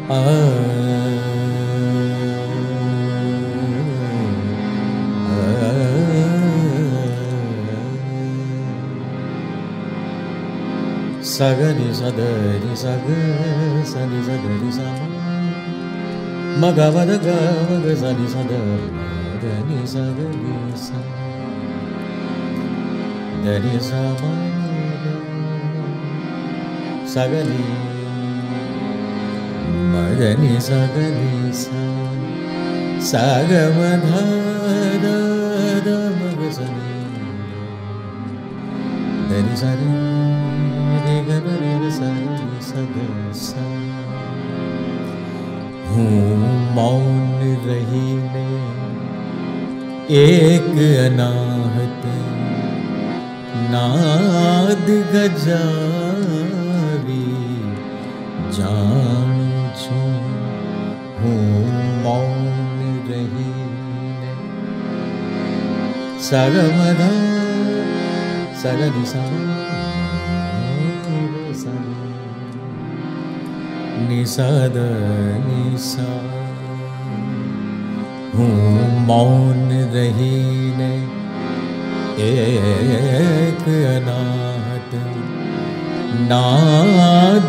आ सगरि सदरि सग सनि सगरि सम मगवद गवग सनि सद मगनि सगरि स दरि सम सगरि मगनि सगरि स सगमध द मग सनि दरि सरि हूँ मौन रहीने एक अनाहत नाद गजावी जानु छूं हूँ मौन रहीने सगमधा सगनि सा निषद निशा हूँ मौन रहीने एक अनाहत नाद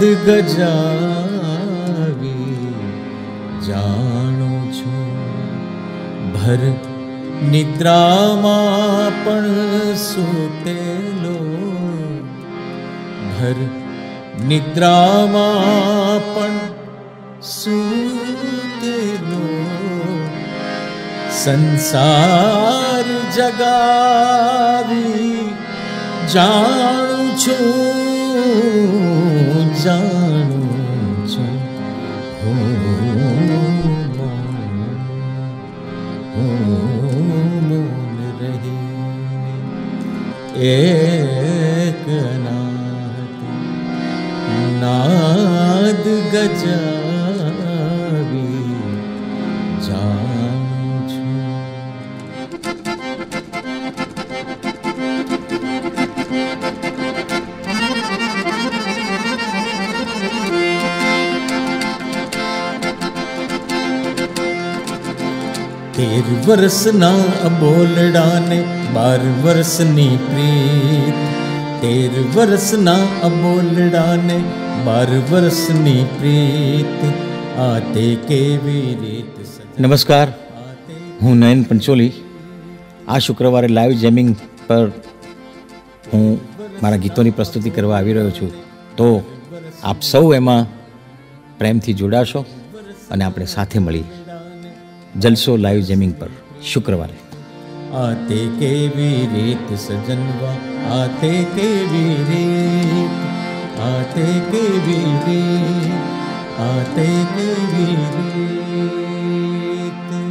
गजावी जाणु छूं भर निद्रामां पण सूतेलो भर निद्रामां पण सूतेलो संसार जगावी जाणु छूं मौन रहीने एक नाद गजावी जानु छूं। तेर वर्ष ना अबोलड़ा ने 12 वर्षनी प्रीत तेर वर्ष ना अबोलड़ा ने 12 वर्षनी प्रीत आते केवी રીત। નમસ્કાર, હું નયન પંચોલી આ શુક્રવારે લાઈવ જેમિંગ પર હું મારા ગીતોની પ્રસ્તુતિ કરવા આવી રહ્યો છું, તો આપ સૌ એમાં પ્રેમથી જોડાશો અને આપણે સાથે મળી જલસો લાઈવ જેમિંગ પર શુક્રવારે। આતે કેવી રીત સજનવા આતે કેવી રીત आते केवी रीत